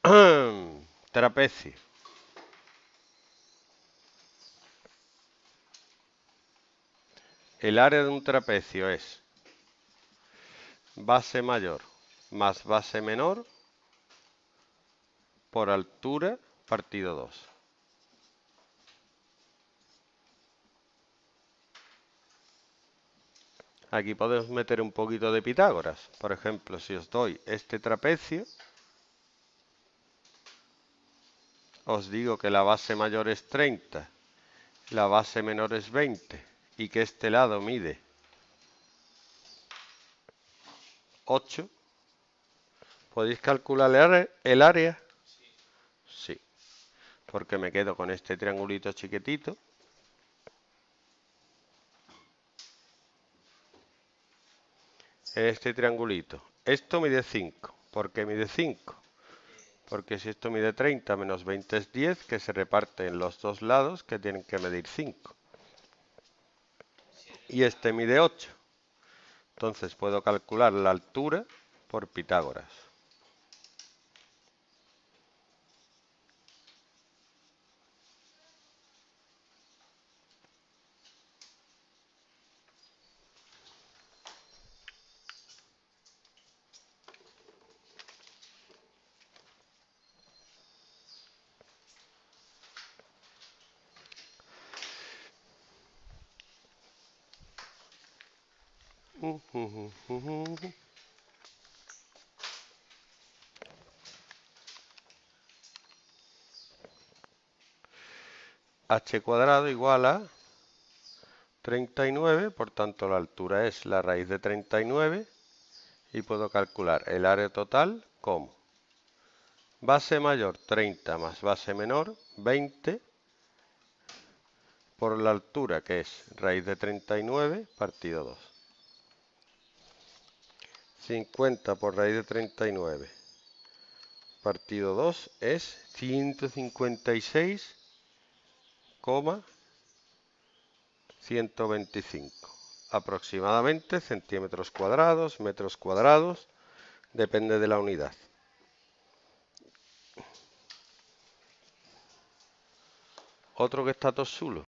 Trapecio. El área de un trapecio es base mayor más base menor por altura partido 2. Aquí podemos meter un poquito de Pitágoras. Por ejemplo, si os doy este trapecio, os digo que la base mayor es 30, la base menor es 20 y que este lado mide 8. ¿Podéis calcular el área? Sí, porque me quedo con este triangulito chiquitito. Este triangulito. Esto mide 5. ¿Por qué mide 5? Porque si esto mide 30 menos 20 es 10, que se reparte en los dos lados, que tienen que medir 5. Y este mide 8. Entonces puedo calcular la altura por Pitágoras. H cuadrado igual a 39, por tanto la altura es la raíz de 39 y puedo calcular el área total como base mayor 30 más base menor 20 por la altura, que es raíz de 39 partido 2. 50 por raíz de 39 partido 2 es 156,125 aproximadamente centímetros cuadrados, metros cuadrados, depende de la unidad. Otro que está todo chulo.